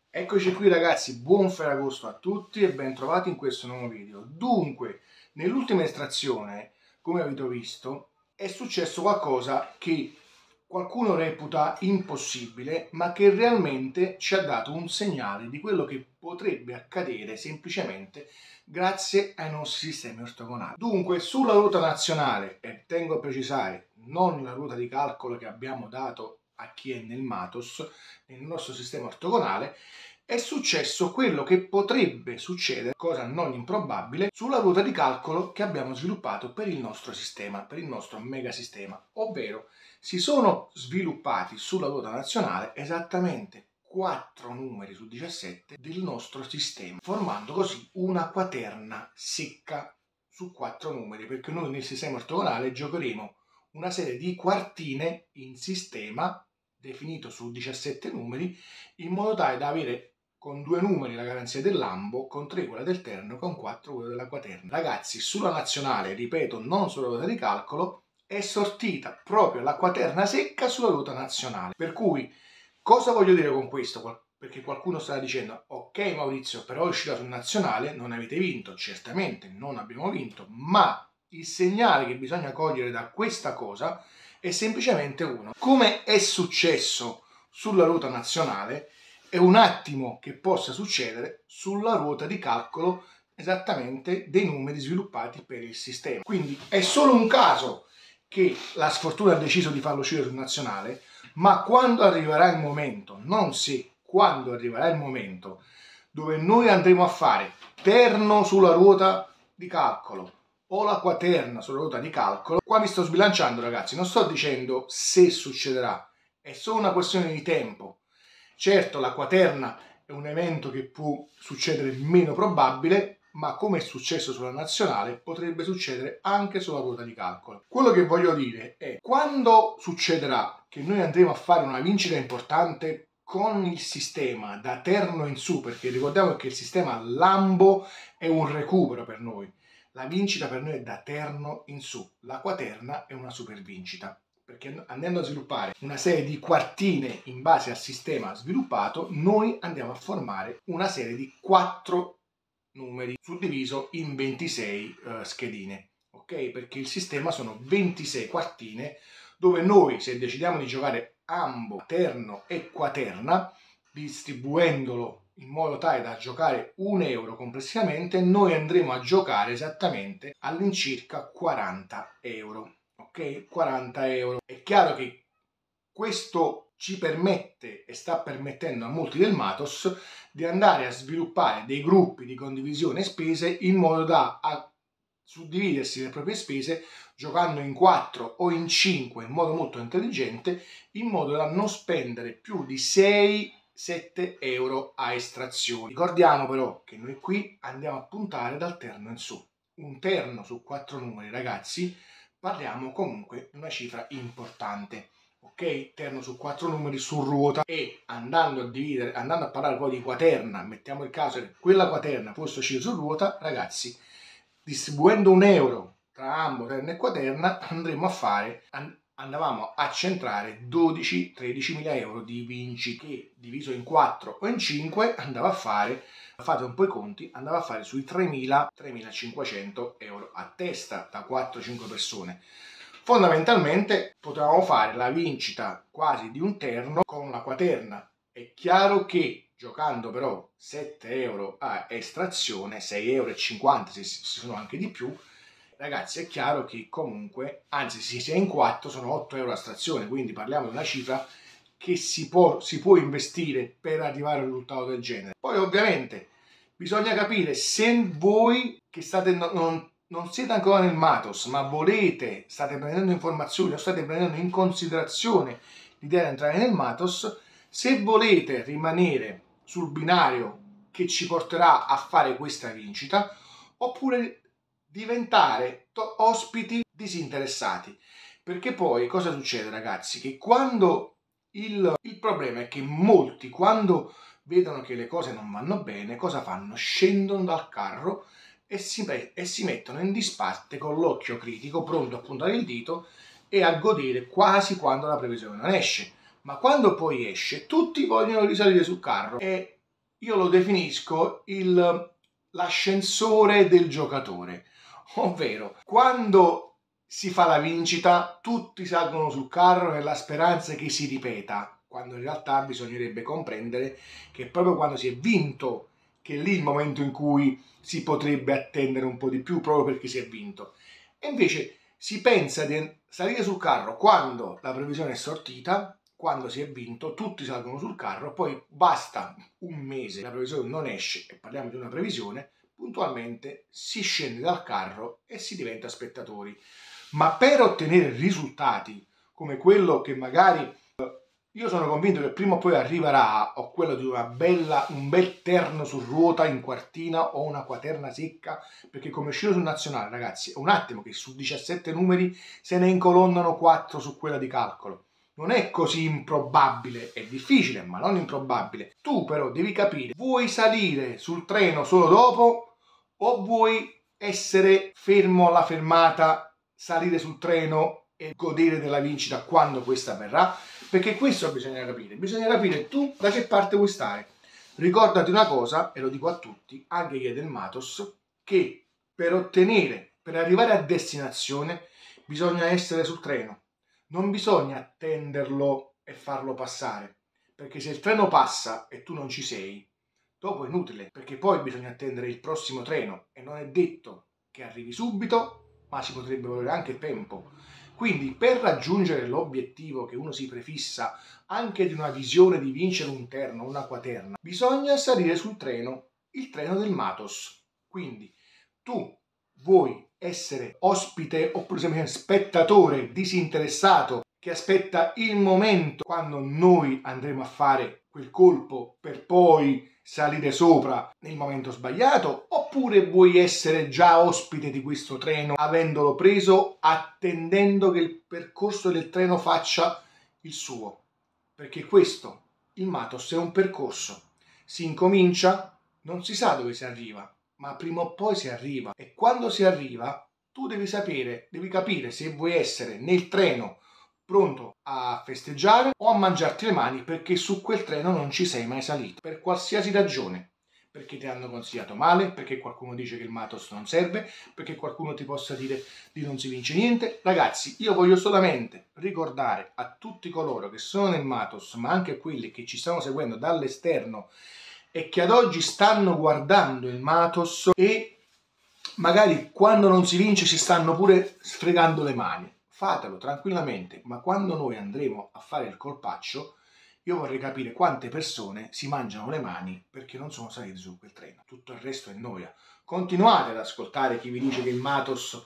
Eccoci qui ragazzi, buon Ferragosto a tutti e ben trovati in questo nuovo video. Dunque, nell'ultima estrazione, come avete visto, è successo qualcosa che qualcuno reputa impossibile, ma che realmente ci ha dato un segnale di quello che potrebbe accadere semplicemente grazie ai nostri sistemi ortogonali. Dunque, sulla ruota nazionale, e tengo a precisare, non la ruota di calcolo che abbiamo dato a chi è nel Matos, nel nostro sistema ortogonale, è successo quello che potrebbe succedere, cosa non improbabile, sulla ruota di calcolo che abbiamo sviluppato per il nostro sistema, per il nostro megasistema, ovvero si sono sviluppati sulla ruota nazionale esattamente 4 numeri su 17 del nostro sistema, formando così una quaterna secca su 4 numeri, perché noi nel sistema ortogonale giocheremo una serie di quartine in sistema definito su 17 numeri, in modo tale da avere con 2 numeri la garanzia dell'ambo, con 3 quella del terno, con 4 quella della quaterna. Ragazzi, sulla nazionale, ripeto, non sulla ruota di calcolo, è sortita proprio la quaterna secca sulla ruota nazionale. Per cui, cosa voglio dire con questo? Perché qualcuno starà dicendo, ok Maurizio, però è uscita sul nazionale, non avete vinto. Certamente non abbiamo vinto, ma il segnale che bisogna cogliere da questa cosa è semplicemente uno. Come è successo sulla ruota nazionale, è un attimo che possa succedere sulla ruota di calcolo esattamente dei numeri sviluppati per il sistema. Quindi è solo un caso che la sfortuna ha deciso di farlo uscire sul nazionale, ma quando arriverà il momento, non se, quando arriverà il momento dove noi andremo a fare terno sulla ruota di calcolo o la quaterna sulla ruota di calcolo, qua mi sto sbilanciando ragazzi, non sto dicendo se succederà, è solo una questione di tempo. Certo, la quaterna è un evento che può succedere meno probabile, ma come è successo sulla nazionale potrebbe succedere anche sulla ruota di calcolo. Quello che voglio dire è, quando succederà che noi andremo a fare una vincita importante con il sistema da terno in su, perché ricordiamo che il sistema lambo è un recupero per noi, la vincita per noi è da terno in su, la quaterna è una super vincita, perché andando a sviluppare una serie di quartine in base al sistema sviluppato, noi andiamo a formare una serie di 4 numeri suddiviso in 26 schedine, ok? Perché il sistema sono 26 quartine dove noi, se decidiamo di giocare ambo, terno e quaterna, distribuendolo in modo tale da giocare 1 euro complessivamente, noi andremo a giocare esattamente all'incirca 40 euro. Ok? 40 euro. È chiaro che questo ci permette e sta permettendo a molti del Matos di andare a sviluppare dei gruppi di condivisione spese in modo da suddividersi le proprie spese giocando in 4 o in 5 in modo molto intelligente, in modo da non spendere più di 6-7 euro a estrazione. Ricordiamo però che noi qui andiamo a puntare dal terno in su. Un terno su 4 numeri, ragazzi, parliamo comunque di una cifra importante. Ok, terno su 4 numeri su ruota, e andando a parlare poi di quaterna, mettiamo il caso che quella quaterna fosse uscita su ruota, ragazzi, distribuendo 1 euro tra ambo, terna e quaterna, andavamo a centrare 12-13 mila euro di vinci, che diviso in 4 o in 5 andava a fare, fate un po' i conti, andava a fare sui 3.000-3.500 euro a testa da 4-5 persone. Fondamentalmente potevamo fare la vincita quasi di un terno con la quaterna. È chiaro che giocando però 7 euro a estrazione, 6,50 euro se sono anche di più, ragazzi, è chiaro che comunque, anzi se si è in 4 sono 8 euro a estrazione, quindi parliamo di una cifra che si può investire per arrivare a un risultato del genere. Poi ovviamente bisogna capire se voi che state non siete ancora nel Matos, ma state prendendo informazioni o state prendendo in considerazione l'idea di entrare nel Matos, se volete rimanere sul binario che ci porterà a fare questa vincita, oppure diventare ospiti disinteressati. Perché poi cosa succede, ragazzi? Che quando il problema è che molti, quando vedono che le cose non vanno bene, cosa fanno? Scendono dal carro e si mettono in disparte con l'occhio critico, pronto a puntare il dito e a godere quasi quando la previsione non esce. Ma quando poi esce, tutti vogliono risalire sul carro e io lo definisco l'ascensore del giocatore, ovvero quando si fa la vincita tutti salgono sul carro nella speranza che si ripeta, quando in realtà bisognerebbe comprendere che proprio quando si è vinto che è lì il momento in cui si potrebbe attendere un po' di più proprio perché si è vinto. E invece si pensa di salire sul carro quando la previsione è sortita, quando si è vinto, tutti salgono sul carro, poi basta un mese, la previsione non esce e parliamo di una previsione, puntualmente si scende dal carro e si diventa spettatori. Ma per ottenere risultati come quello che magari io sono convinto che prima o poi arriverà, o quello di un bel terno su ruota in quartina o una quaterna secca, perché come uscito sul nazionale, ragazzi, è un attimo che su 17 numeri se ne incolonnano 4 su quella di calcolo. Non è così improbabile, è difficile, ma non improbabile. Tu però devi capire, vuoi salire sul treno solo dopo o vuoi essere fermo alla fermata, salire sul treno e godere della vincita quando questa avverrà? Perché questo bisogna capire tu da che parte vuoi stare. Ricordati una cosa, e lo dico a tutti, anche chi è del Matos, che per arrivare a destinazione bisogna essere sul treno. Non bisogna attenderlo e farlo passare, perché se il treno passa e tu non ci sei, dopo è inutile, perché poi bisogna attendere il prossimo treno e non è detto che arrivi subito, ma si potrebbe volere anche tempo. Quindi per raggiungere l'obiettivo che uno si prefissa anche di una visione di vincere un terno, una quaterna, bisogna salire sul treno, il treno del Matos. Quindi tu vuoi essere ospite oppure semplicemente spettatore disinteressato che aspetta il momento quando noi andremo a fare quel colpo per poi salire sopra nel momento sbagliato, oppure vuoi essere già ospite di questo treno avendolo preso, attendendo che il percorso del treno faccia il suo? Perché questo, il Matos, è un percorso. Si incomincia, non si sa dove si arriva, ma prima o poi si arriva. E quando si arriva, tu devi capire se vuoi essere nel treno pronto a festeggiare o a mangiarti le mani perché su quel treno non ci sei mai salito, per qualsiasi ragione. Perché ti hanno consigliato male, perché qualcuno dice che il Matos non serve, perché qualcuno ti possa dire di non si vince niente. Ragazzi, io voglio solamente ricordare a tutti coloro che sono nel Matos, ma anche a quelli che ci stanno seguendo dall'esterno e che ad oggi stanno guardando il Matos e magari quando non si vince si stanno pure sfregando le mani. Fatelo tranquillamente, ma quando noi andremo a fare il colpaccio, io vorrei capire quante persone si mangiano le mani perché non sono saliti su quel treno. Tutto il resto è noia. Continuate ad ascoltare chi vi dice che il Matos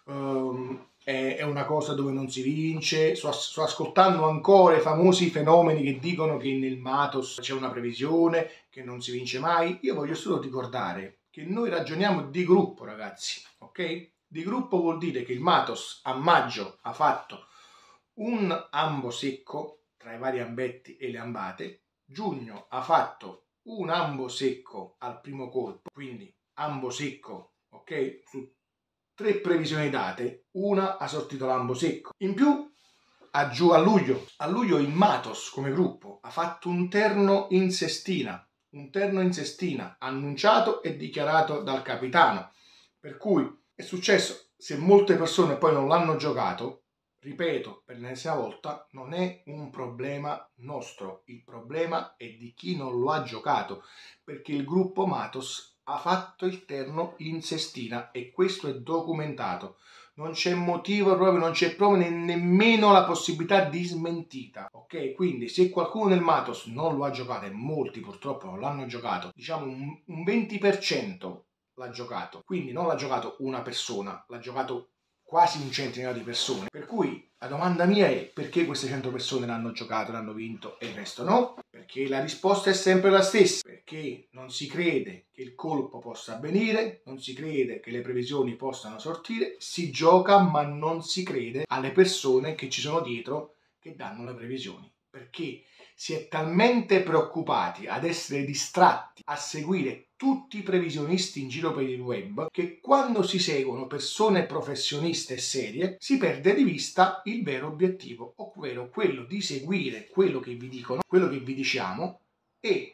è una cosa dove non si vince. Sto ascoltando ancora i famosi fenomeni che dicono che nel Matos c'è una previsione, che non si vince mai. Io voglio solo ricordare che noi ragioniamo di gruppo, ragazzi, ok? Di gruppo vuol dire che il Matos a maggio ha fatto un ambo secco tra i vari ambetti e le ambate, giugno ha fatto un ambo secco al primo colpo, quindi ambo secco, ok? Su 3 previsioni date, una ha sortito l'ambo secco. In più a luglio il Matos come gruppo ha fatto un terno in sestina, annunciato e dichiarato dal capitano, per cui è successo, se molte persone poi non l'hanno giocato, ripeto per l'ennesima volta, non è un problema nostro, il problema è di chi non lo ha giocato, perché il gruppo Matos ha fatto il terno in sestina e questo è documentato. Non c'è motivo proprio, non c'è proprio nemmeno la possibilità di smentita, ok? Quindi se qualcuno del Matos non lo ha giocato e molti purtroppo non l'hanno giocato, diciamo un 20% l'ha giocato, quindi non l'ha giocato una persona, l'ha giocato quasi un centinaio di persone, per cui la domanda mia è perché queste 100 persone l'hanno giocato, l'hanno vinto e il resto no? Perché la risposta è sempre la stessa, perché non si crede che il colpo possa avvenire, non si crede che le previsioni possano sortire, si gioca ma non si crede alle persone che ci sono dietro che danno le previsioni, perché si è talmente preoccupati ad essere distratti, a seguire tutti i previsionisti in giro per il web, che quando si seguono persone professioniste e serie si perde di vista il vero obiettivo, ovvero quello di seguire quello che vi dicono, quello che vi diciamo e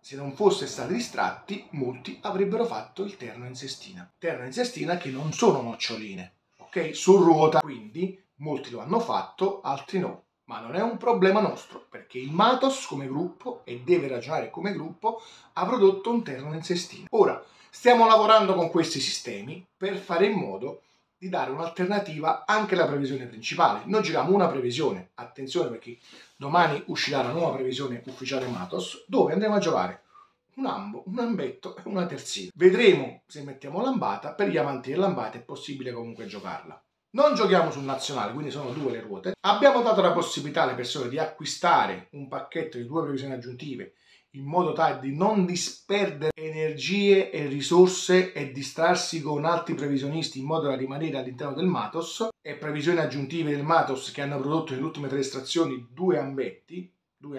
se non fosse stati distratti, molti avrebbero fatto il terno in sestina. Terno in sestina che non sono noccioline, ok? Su ruota, quindi molti lo hanno fatto, altri no. Ma non è un problema nostro, perché il Matos come gruppo, e deve ragionare come gruppo, ha prodotto un terno in sestina. Ora, stiamo lavorando con questi sistemi per fare in modo di dare un'alternativa anche alla previsione principale. Noi giriamo una previsione, attenzione perché domani uscirà la nuova previsione ufficiale Matos, dove andremo a giocare un ambo, un ambetto e una terzina. Vedremo se mettiamo lambata, per gli amanti delle lambate è possibile comunque giocarla. Non giochiamo sul nazionale, quindi sono 2 le ruote. Abbiamo dato la possibilità alle persone di acquistare un pacchetto di 2 previsioni aggiuntive in modo tale di non disperdere energie e risorse e distrarsi con altri previsionisti in modo da rimanere all'interno del Matos, e previsioni aggiuntive del Matos che hanno prodotto nelle ultime 3 estrazioni 2 ambetti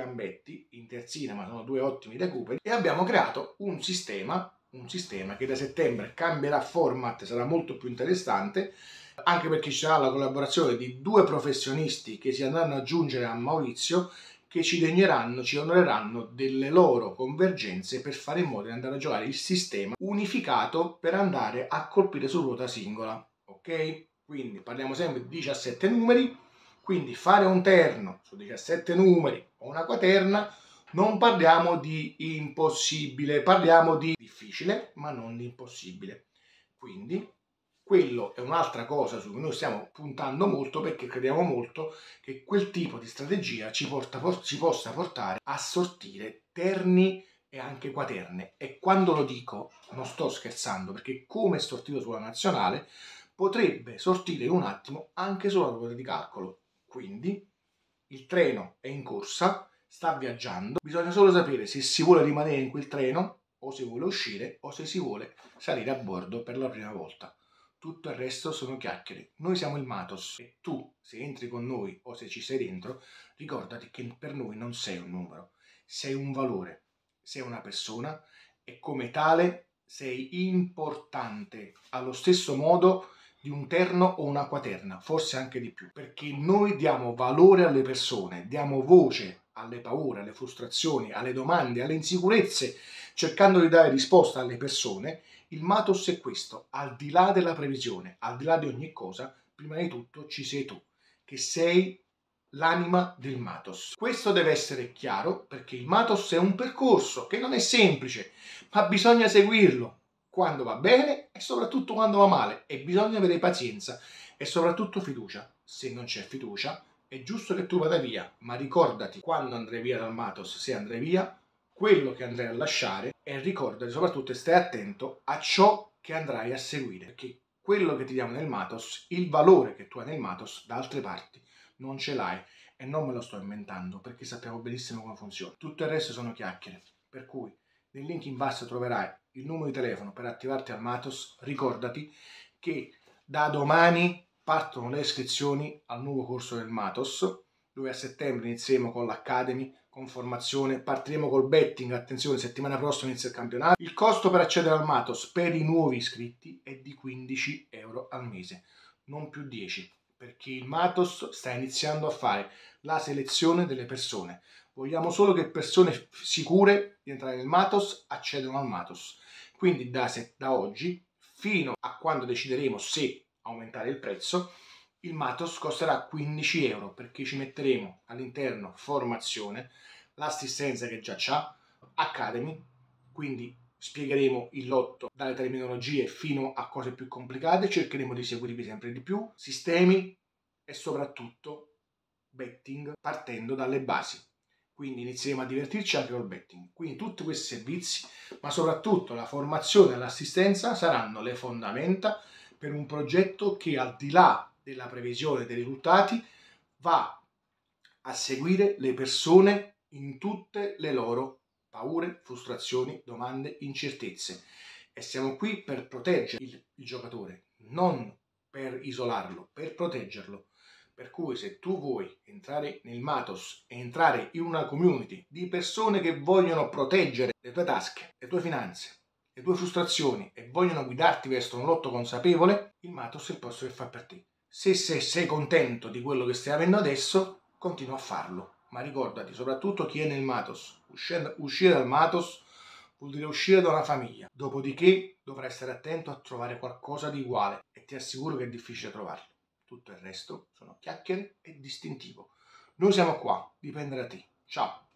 in terzina, ma sono 2 ottimi recuperi, e abbiamo creato un sistema che da settembre cambierà format, sarà molto più interessante, anche perché ci sarà la collaborazione di 2 professionisti che si andranno ad aggiungere a Maurizio, che ci onoreranno delle loro convergenze per fare in modo di andare a giocare il sistema unificato per andare a colpire su ruota singola, ok? Quindi parliamo sempre di 17 numeri, quindi fare un terno su 17 numeri o una quaterna, non parliamo di impossibile, parliamo di difficile, ma non di impossibile. Quindi quello è un'altra cosa su cui noi stiamo puntando molto, perché crediamo molto che quel tipo di strategia ci possa portare a sortire terni e anche quaterne. E quando lo dico non sto scherzando, perché come è sortito sulla nazionale potrebbe sortire in un attimo anche sulla ruota di calcolo. Quindi il treno è in corsa, sta viaggiando, bisogna solo sapere se si vuole rimanere in quel treno o se vuole uscire o se si vuole salire a bordo per la prima volta. Tutto il resto sono chiacchiere. Noi siamo il Matos e tu, se entri con noi o se ci sei dentro, ricordati che per noi non sei un numero, sei un valore, sei una persona e come tale sei importante allo stesso modo di un terno o una quaterna, forse anche di più, perché noi diamo valore alle persone, diamo voce alle paure, alle frustrazioni, alle domande, alle insicurezze, cercando di dare risposta alle persone. Il Matos è questo, al di là della previsione, al di là di ogni cosa, prima di tutto ci sei tu, che sei l'anima del Matos. Questo deve essere chiaro, perché il Matos è un percorso che non è semplice, ma bisogna seguirlo quando va bene e soprattutto quando va male, e bisogna avere pazienza e soprattutto fiducia. Se non c'è fiducia è giusto che tu vada via, ma ricordati quando andrai via dal Matos, se andrai via, quello che andrai a lasciare, e ricordati soprattutto e stai attento a ciò che andrai a seguire, perché quello che ti diamo nel Matos, il valore che tu hai nel Matos, da altre parti non ce l'hai, e non me lo sto inventando perché sappiamo benissimo come funziona. Tutto il resto sono chiacchiere, per cui nel link in basso troverai il numero di telefono per attivarti al Matos. Ricordati che da domani partono le iscrizioni al nuovo corso del Matos, dove a settembre inizieremo con l'Academy, con formazione, partiremo col betting, attenzione, settimana prossima inizia il campionato. Il costo per accedere al Matos per i nuovi iscritti è di 15 euro al mese, non più 10, perché il Matos sta iniziando a fare la selezione delle persone. Vogliamo solo che persone sicure di entrare nel Matos accedano al Matos. Quindi da oggi fino a quando decideremo se aumentare il prezzo, il Matos costerà 15 euro, perché ci metteremo all'interno formazione, l'assistenza che già c'ha, Academy, quindi spiegheremo il lotto dalle terminologie fino a cose più complicate, cercheremo di seguirvi sempre di più, sistemi e soprattutto betting partendo dalle basi. Quindi inizieremo a divertirci anche col betting. Quindi tutti questi servizi, ma soprattutto la formazione e l'assistenza, saranno le fondamenta per un progetto che, al di là della previsione dei risultati, va a seguire le persone in tutte le loro paure, frustrazioni, domande, incertezze. E siamo qui per proteggere il giocatore, non per isolarlo, per proteggerlo. Per cui se tu vuoi entrare nel Matos e entrare in una community di persone che vogliono proteggere le tue tasche, le tue finanze, le tue frustrazioni e vogliono guidarti verso un lotto consapevole, il Matos è il posto che fa per te. Se sei contento di quello che stai avendo adesso, continua a farlo. Ma ricordati, soprattutto chi è nel Matos, uscire dal Matos vuol dire uscire da una famiglia. Dopodiché dovrai stare attento a trovare qualcosa di uguale e ti assicuro che è difficile trovarlo. Tutto il resto sono chiacchiere e distintivo. Noi siamo qua, dipende da te. Ciao!